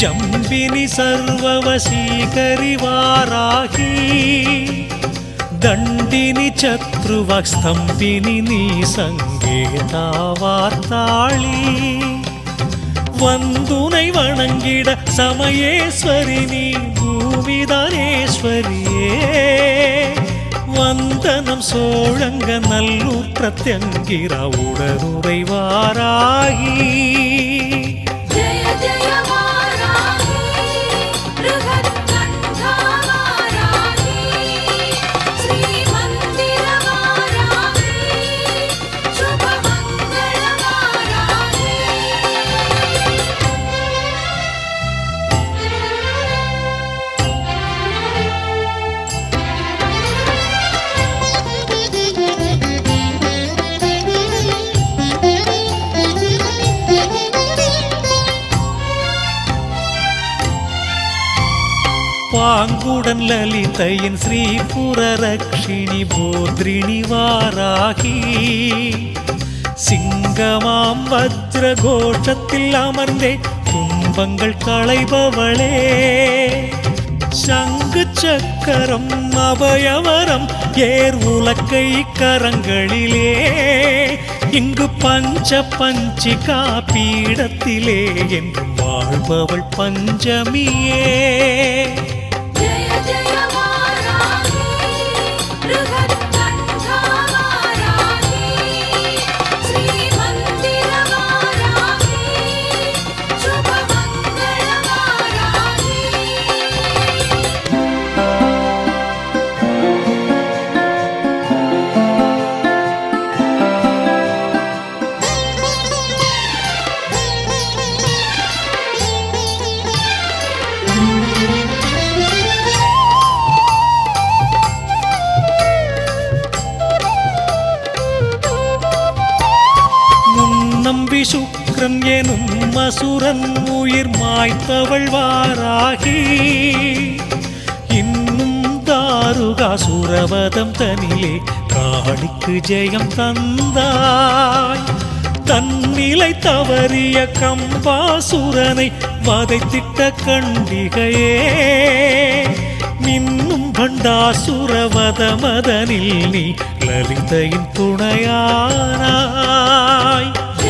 जम्बिनी सर्ववशीकरि वाराही दण्डिनि चत्रुवस्तम्भिनि नीसङ्गेता वार्ताळी वन्दुनै वणङ्गिड समयेश्वरिनी भूमिदानेश्वरिये वन्दनं सोळङ्ग नल्लूर् प्रत्यङ्गिर उडनुरै वाराही पाङ्गुडन् ललितयिन् श्रीपुररक्षिणि बोद्रिणि वाराही सिंगमां वज्रघोषत्तिल् अमर्न्दे तुன்பங்கள் कளைபவளே शङ्खु चक्रम् अभयवरम् ஏர் உலக்கை கரங்களிலே இங்கு பஞ்ச பஞ்சிகா பீடத்திலே என்றும் வாழ்பவள் பஞ்சமியே शुक्रन एनुम असुरन उयिर माய்த்தவள் வாராகி இன்னும் தாருகாசுரவதம் தனிலே காளிக்கு ஜெயம் தந்தாய் தன்னிலை தவறிய கம்பாசுரனை வதைத்திட்ட கண்டிகையே மின்னும் பண்டாசுரவதமதனில் நீ லலிதையின் துணையானாய்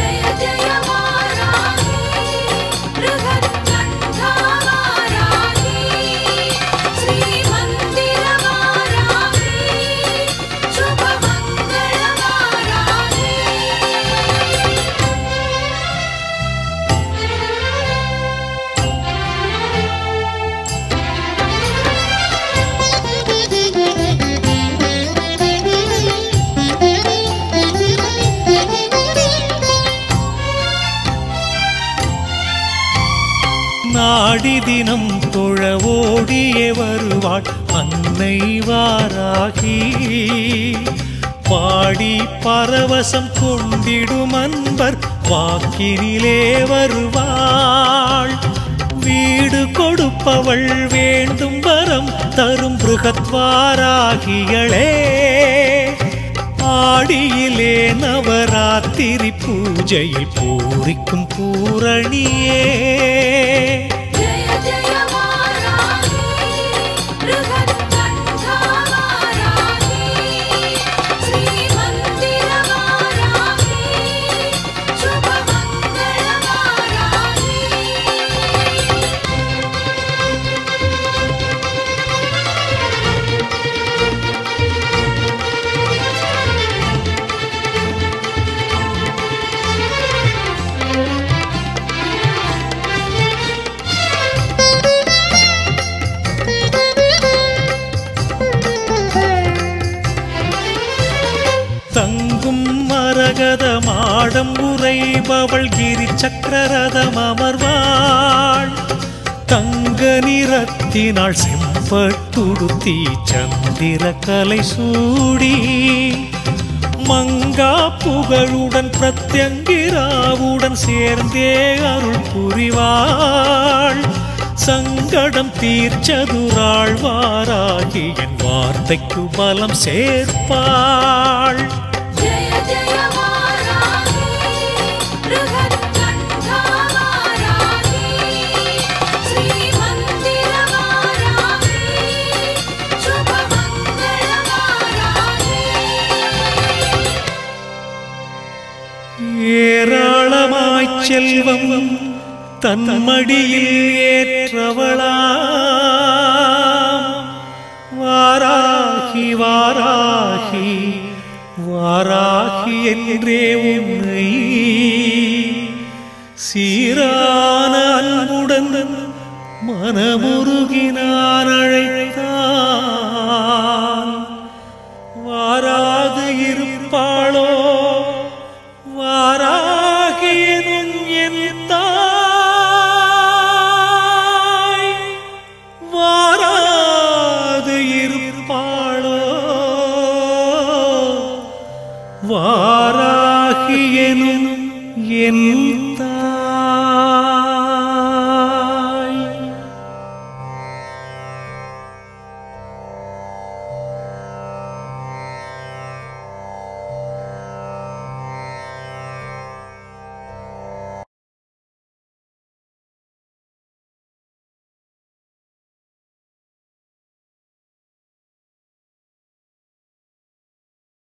நாடி தினம் தொழ ஓடியே வருவாள் அன்னை வாராகி பாடி பரவசம் கொண்டிடும் அன்பர் வாக்கினிலே வருவாள் வீடு கொடுப்பவள் வேண்டும் வரம் தரும் பிருகத்வாராகிகளே ஆடியிலே நவராத்திரி பூஜையில் பூரிக்கும் பூரணியே மாடம் உறைபவள் கிரி சக்கரரதம் அமர்வாள் தங்க நிறத்தினாள் செம்பட்டுடுத்தி சந்திர கலை சூடி மங்கா புகழுடன் பிரத்யங்கிராவுடன் சேர்ந்தே அருள் புரிவாள் சங்கடம் தீர்ச்சதுராழ்வாராகி என் வார்த்தைக்கு பலம் சேர்ப்பாள் செல்வம் தன் மடியில் ஏற்றவளா வாராகி வாராகி வாராகி என்றே உன்னை சீரான அன்புடன் மனமுருகினார்.